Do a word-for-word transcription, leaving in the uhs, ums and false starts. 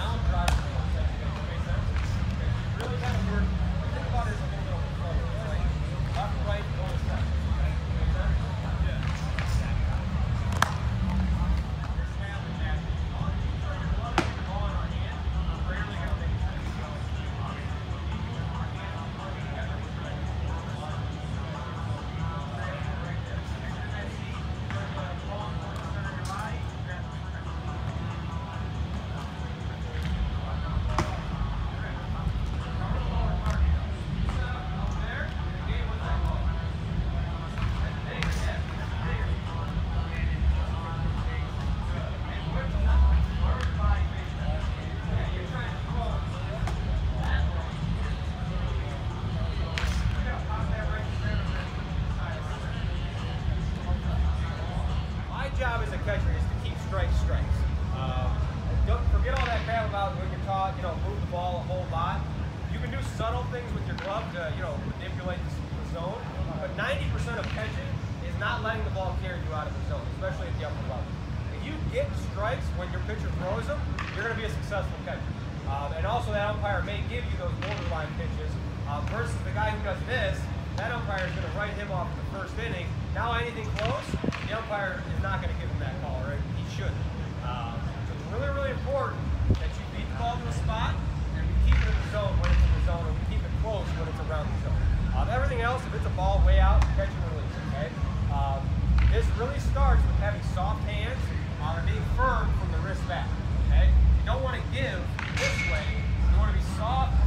job as a catcher is to keep strikes strikes. Um, don't forget all that crap about when you're taught, you know, move the ball a whole lot. You can do subtle things with your glove to, you know, manipulate the, the zone, but ninety percent of catching is not letting the ball carry you out of the zone, especially at the upper level. If you get strikes when your pitcher throws them, you're going to be a successful catcher. Um, and also that umpire may give you those borderline pitches uh, versus the guy who does this. That umpire is going to write him off in the first inning. Now anything close, the umpire is not going to give him that call, right? He shouldn't. Um, so it's really, really important that you beat the ball to the spot and we keep it in the zone when it's in the zone, and we keep it close when it's around the zone. Um, everything else, if it's a ball way out, catch and release, okay? Um, this really starts with having soft hands uh, and being firm from the wrist back, okay? You don't want to give this way. You want to be soft